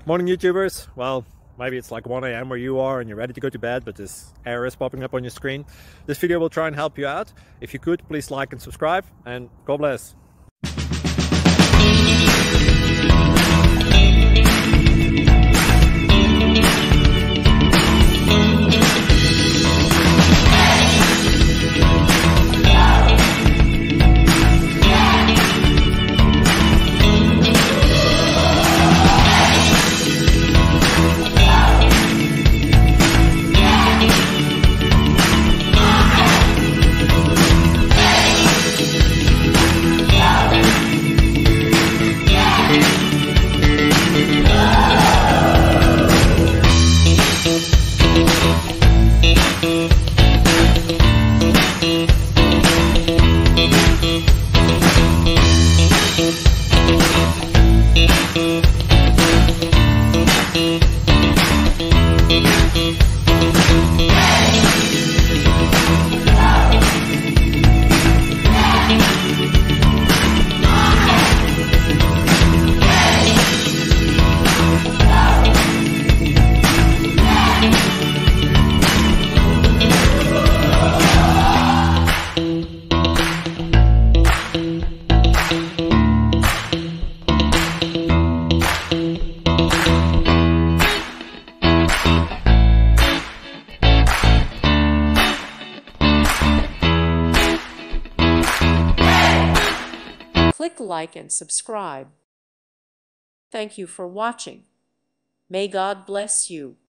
Morning YouTubers. Well, maybe it's like 1 a.m. where you are and you're ready to go to bed, but this error is popping up on your screen. This video will try and help you out. If you could, please like and subscribe, and God bless. Click like and subscribe. Thank you for watching. May God bless you.